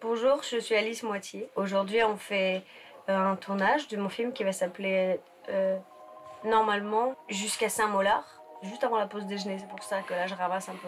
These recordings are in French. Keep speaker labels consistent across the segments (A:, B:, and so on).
A: Bonjour, je suis Alice Moitié. Aujourd'hui, on fait un tournage de mon film qui va s'appeler normalement Jusqu'à Saint-Molard, juste avant la pause déjeuner. C'est pour ça que là, je ramasse un peu.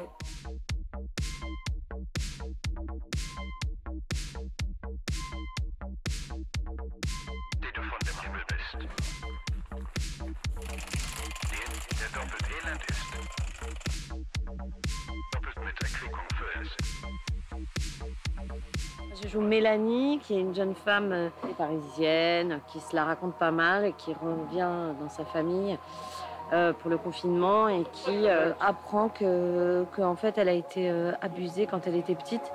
B: Je joue Mélanie, qui est une jeune femme parisienne, qui se la raconte pas mal et qui revient dans sa famille pour le confinement et qui apprend qu'en fait elle a été abusée quand elle était petite.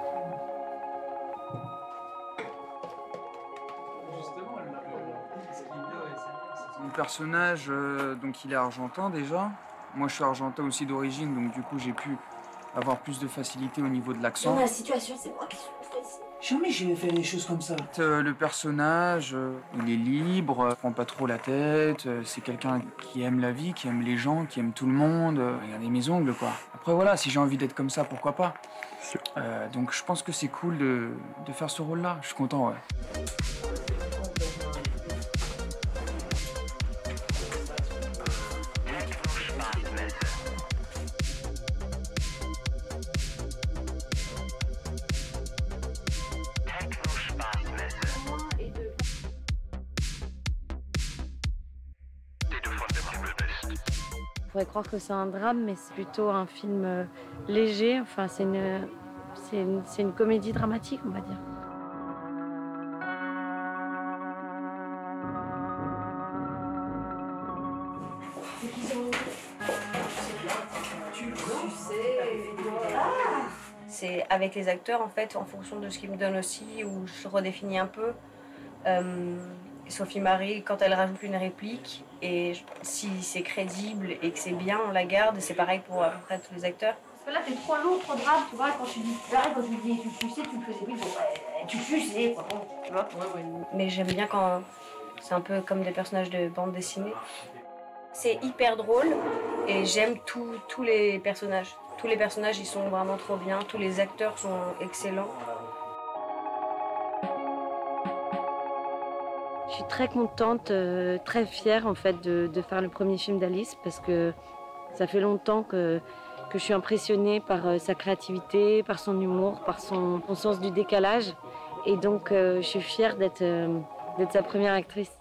C: Mon personnage, donc il est argentin déjà. Moi je suis argentin aussi d'origine, donc du coup j'ai pu avoir plus de facilité au niveau de l'accent.
D: Dans la situation, c'est moi qui suis stressée.
E: Jamais j'ai fait des choses comme ça.
C: Le personnage, il est libre, il prend pas trop la tête, c'est quelqu'un qui aime la vie, qui aime les gens, qui aime tout le monde. Regardez mes ongles quoi. Après voilà, si j'ai envie d'être comme ça, pourquoi pas. Donc je pense que c'est cool de faire ce rôle-là, je suis content, ouais.
B: On pourrait croire que c'est un drame, mais c'est plutôt un film léger. Enfin, c'est une comédie dramatique, on va dire.
A: C'est avec les acteurs, en fait, en fonction de ce qu'ils me donnent aussi, où je redéfinis un peu. Sophie Marie, quand elle rajoute une réplique, et si c'est crédible et que c'est bien, on la garde. Et c'est pareil pour à peu près tous les acteurs.
D: Parce que là, t'es trop lourd, trop grave, tu vois, quand tu dis, pareil, quand tu dis, tu sais, tu le faisais plus, bon, tu sais, quoi, bon, tu vois. Ouais.
A: Mais j'aime bien quand c'est un peu comme des personnages de bande dessinée. C'est hyper drôle et j'aime tous les personnages. Tous les personnages, ils sont vraiment trop bien. Tous les acteurs sont excellents.
B: Je suis très contente, très fière en fait de faire le premier film d'Alice parce que ça fait longtemps que je suis impressionnée par sa créativité, par son humour, par son sens du décalage. Et donc je suis fière d'être sa première actrice.